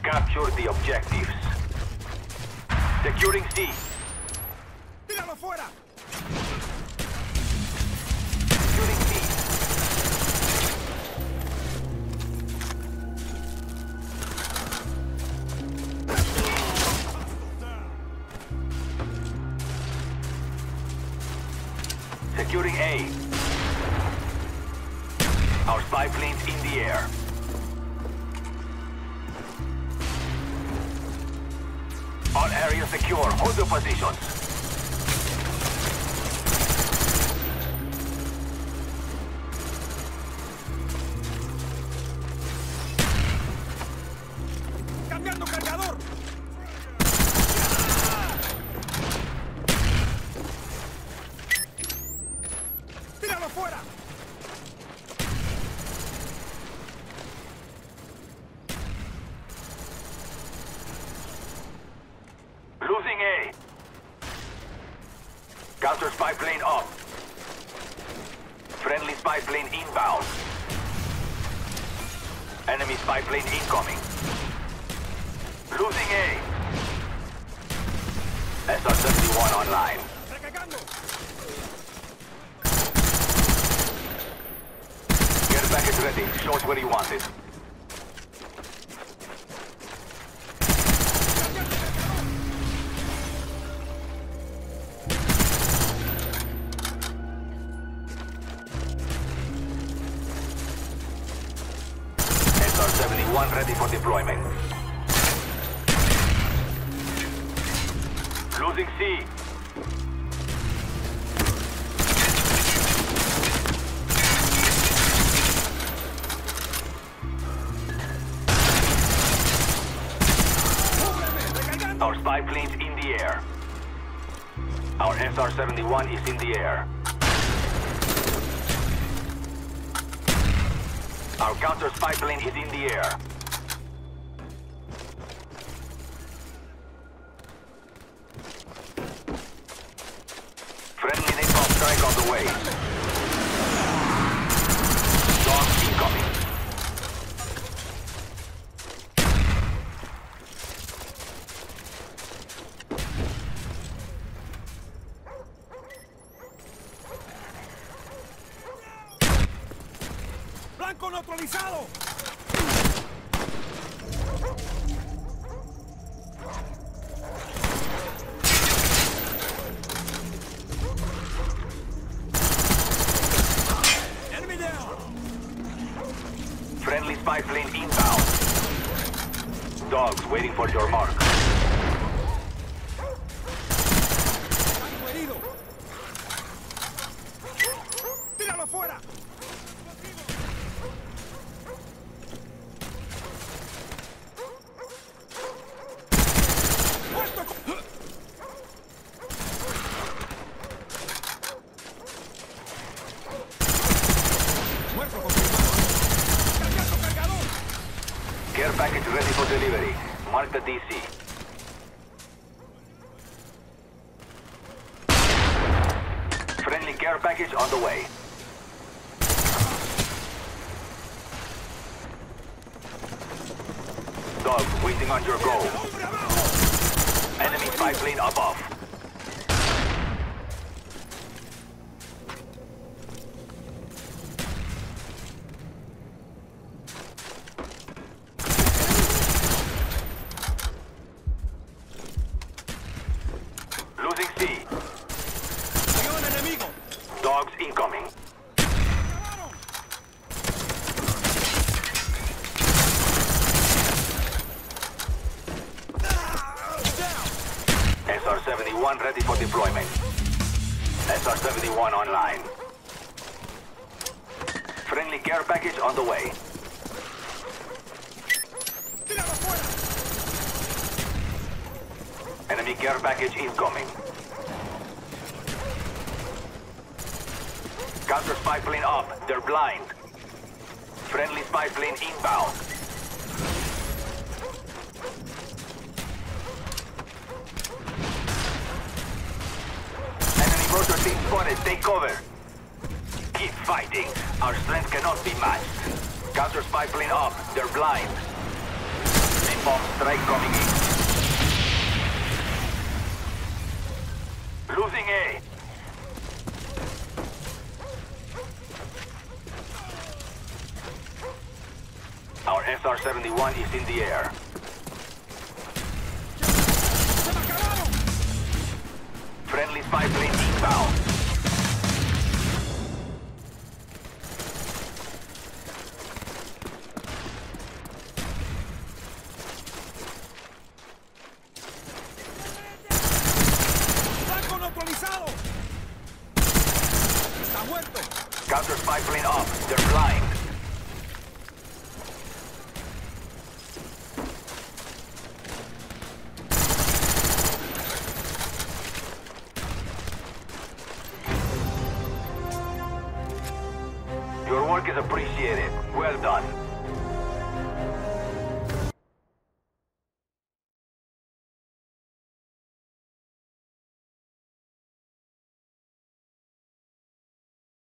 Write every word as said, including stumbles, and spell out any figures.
Capture the objectives. Securing C. ¡Tíralo fuera! Securing C. Securing A. Our spy plane's in the air. All areas secure. Hold your positions. ¡Cambiando cargador! ¡Tíralo fuera! Losing A. Counter spy plane up. Friendly spy plane inbound. Enemy spy plane incoming. Losing A. S R seventy-one online. ¡Recargando! Care package ready. Show us where you want it. S R seventy-one ready for deployment. Losing C. Our spy plane's in the air. Our S R seventy-one is in the air. Our counter spy plane is in the air. Friendly napalm strike on the way. Dogs incoming. ¡Blanco neutralizado! Enemy down! Friendly spy plane inbound. Dogs waiting for your mark. ¡Blanco herido! ¡Tíralo fuera! ¡Muerto confirmado! ¡Cargando cargador! Care package ready for delivery. Mark the D C. Friendly care package on the way. Dogs waiting on your go. ¡Hombre abajo! Enemy spy plane above. Losing C. ¡Avión enemigo! Dogs incoming. ¡Acabaron! S R seventy-one ready for deployment. S R seventy-one online. Friendly care package on the way. ¡Tíralo fuera! Enemy care package incoming. Counter spy plane up. They're blind. Friendly spy plane inbound. Enemy motor team spotted. Take cover. Keep fighting. Our strength cannot be matched. Counter spy plane up. They're blind. Bomb strike coming in. Losing A. Our S R seventy-one is in the air. ¡Se me acabaron! Friendly spy plane inbound. ¡Blanco neutralizado! ¡Está muerto! Counter spy plane up. They're flying. Your work is appreciated. Well done.